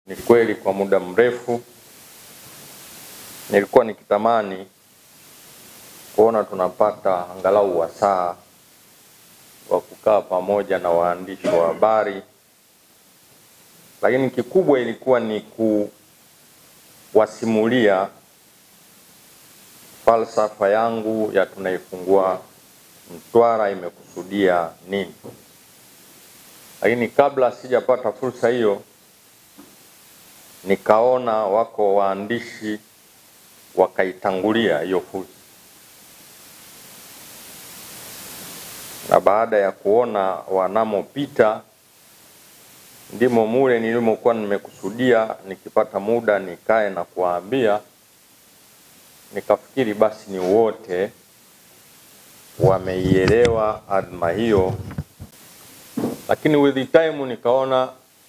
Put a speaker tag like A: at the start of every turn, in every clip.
A: Ni kweli kwa muda mrefu nilikuwa nikitamani kuona tunapata angalau wasaa wa kukaa pamoja na waandishi wa habari, lakini kikubwa ilikuwa ni kuwasimulia falsafa yangu ya Tunaifungua Mtwara imekusudia nini. Lakini kabla sijapata fursa hiyo, nikaona wako waandishi wakaitangulia hiyo fursa, na baada ya kuona wanamopita ndimo mule nilimokuwa nimekusudia nikipata muda nikae na kuwaambia. Nikafikiri basi ni wote wameielewa adhma hiyo, lakini with the time nikaona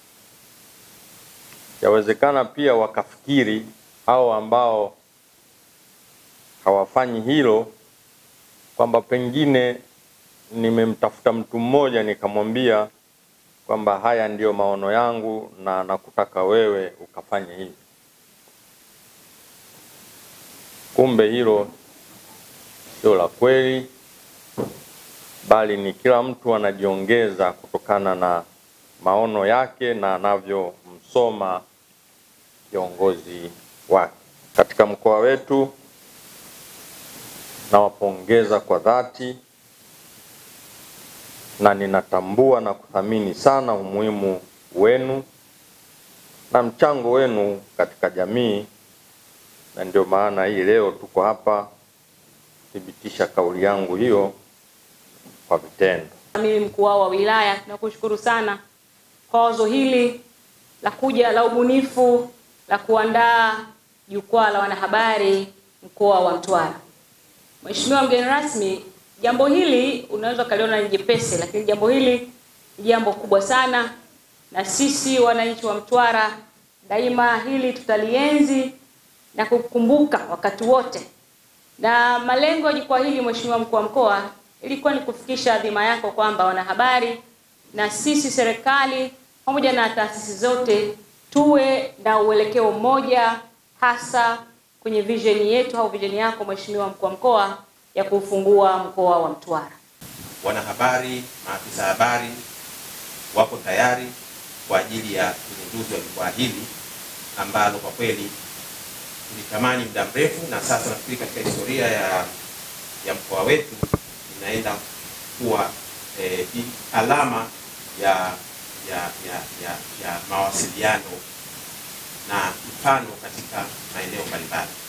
A: yawezekana pia wakafikiri hao ambao hawafanyi hilo kwamba pengine nimemtafuta mtu mmoja nikamwambia kwamba haya ndiyo maono yangu na nakutaka wewe ukafanye hivi. Kumbe hilo sio la kweli, bali ni kila mtu anajiongeza kutokana na maono yake na anavyomsoma kiongozi wake. Katika mkoa wetu nawapongeza kwa dhati, na ninatambua na kuthamini sana umuhimu wenu na mchango wenu katika jamii, na ndio maana hii leo tuko hapa kuthibitisha kauli yangu hiyo kwa vitendo.
B: Mimi mkuu wa wilaya nakushukuru sana kwa wazo hili la kuja la ubunifu la kuandaa jukwaa la wanahabari mkoa wa Mtwara. Mheshimiwa mgeni rasmi, jambo hili unaweza kaliona ni jepesi, lakini jambo hili ni jambo kubwa sana, na sisi wananchi wa Mtwara daima hili tutalienzi na kukumbuka wakati wote. Na malengo ya jukwaa hili, Mheshimiwa mkuu wa mkoa, ilikuwa ni kufikisha adhima yako kwamba wanahabari na sisi serikali pamoja na taasisi zote tuwe na uelekeo mmoja, hasa kwenye vision yetu au vision yako Mheshimiwa mkuu wa mkoa ya kufungua mkoa wa Mtwara.
C: Wanahabari, maafisa habari wako tayari kwa ajili ya uzinduzi wa jukwaa hili ambalo kwa kweli tulitamani muda mrefu, na sasa nafikiri katika historia ya mkoa wetu inaenda kuwa alama ya mawasiliano na mfano katika maeneo mbalimbali.